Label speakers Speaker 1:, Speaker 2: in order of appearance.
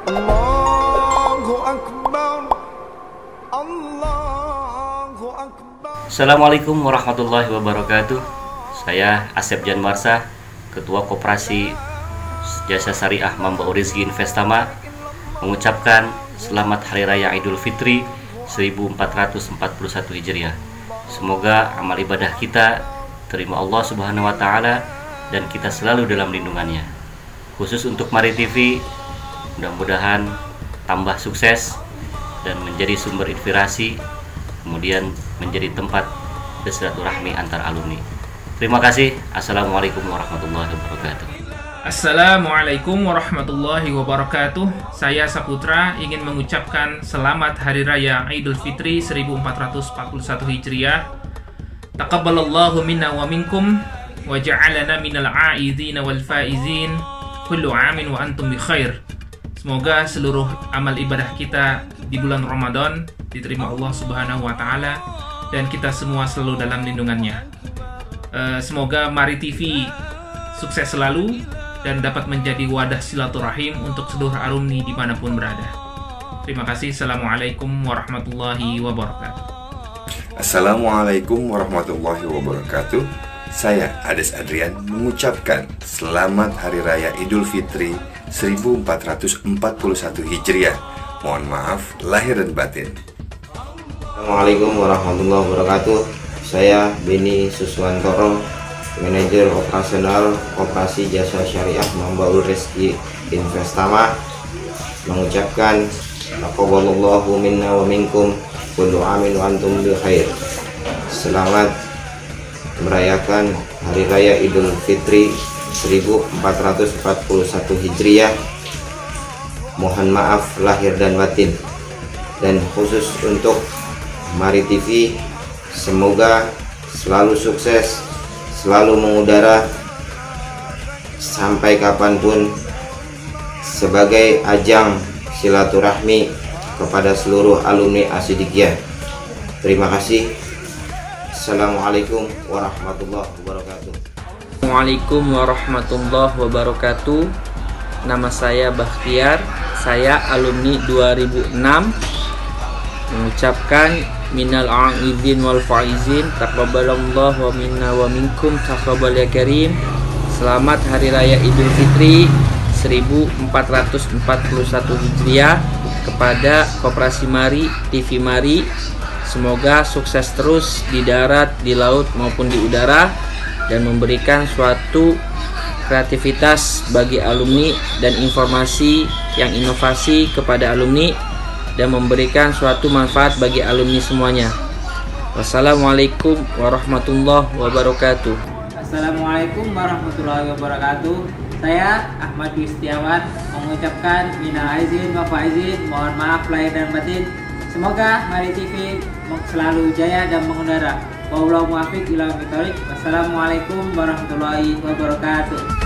Speaker 1: Allahu Akbar, Allahu Akbar.
Speaker 2: Assalamualaikum warahmatullahi wabarakatuh. Saya Asep Janmarsa, Ketua Koperasi Jasa Syariah Mambaul Rizki Investama, mengucapkan selamat Hari Raya Idul Fitri 1441 Hijriah. Semoga amal ibadah kita terima Allah Subhanahu wa Ta'ala dan kita selalu dalam lindungannya. Khusus untuk Mari TV, mudah-mudahan tambah sukses dan menjadi sumber inspirasi, kemudian menjadi tempat bersilaturahmi antar alumni. Terima kasih. Assalamualaikum warahmatullahi wabarakatuh.
Speaker 3: Assalamualaikum warahmatullahi wabarakatuh. Saya Saputra ingin mengucapkan selamat Hari Raya Idul Fitri 1441 Hijriah. Taqabbalallahu minna wa minkum wa ja'alana minal a'idhin wal faizin. Kullu amin wa antum bi khair. Semoga seluruh amal ibadah kita di bulan Ramadan diterima Allah Subhanahu wa Ta'ala dan kita semua selalu dalam lindungannya. Semoga Mari TV sukses selalu dan dapat menjadi wadah silaturahim untuk seluruh alumni dimanapun berada. Terima kasih. Assalamualaikum warahmatullahi wabarakatuh.
Speaker 4: Assalamualaikum warahmatullahi wabarakatuh. Saya Ades Adrian mengucapkan selamat Hari Raya Idul Fitri 1441 Hijriah. Mohon maaf lahir dan batin.
Speaker 5: Assalamualaikum warahmatullahi wabarakatuh. Saya Beni Suswantoro, Manajer Operasional Koperasi Jasa Syariah Mambaul Rizki Investama, mengucapkan taqabbalallahu minna wa minkum kullu amin wa antum bi khair. Selamat merayakan Hari Raya Idul Fitri 1441 Hijriah. Mohon maaf lahir dan batin. Dan khusus untuk Mari TV, semoga selalu sukses, selalu mengudara sampai kapanpun sebagai ajang silaturahmi kepada seluruh alumni Asidikiyah. Terima kasih. Assalamualaikum warahmatullahi wabarakatuh.
Speaker 6: Assalamualaikum warahmatullahi wabarakatuh. Nama saya Bakhtiar, saya alumni 2006, mengucapkan minal a'idhin wal faizin, taqabbalallahu minna wa minkum taqabbal ya karim. Selamat Hari Raya Idul Fitri 1441 Hijriah kepada Koperasi Mari, TV Mari. Semoga sukses terus di darat, di laut maupun di udara, dan memberikan suatu kreativitas bagi alumni dan informasi yang inovasi kepada alumni dan memberikan suatu manfaat bagi alumni semuanya. Wassalamualaikum warahmatullahi wabarakatuh.
Speaker 7: Assalamualaikum warahmatullahi wabarakatuh. Saya Ahmad Yustiawan mengucapkan minal aizin wa faizin, mohon maaf lahir dan batin. Semoga Mari TV selalu jaya dan mengudara. Wallahu muwaffiq ila aqwamit thoriq. Wassalamualaikum warahmatullahi wabarakatuh.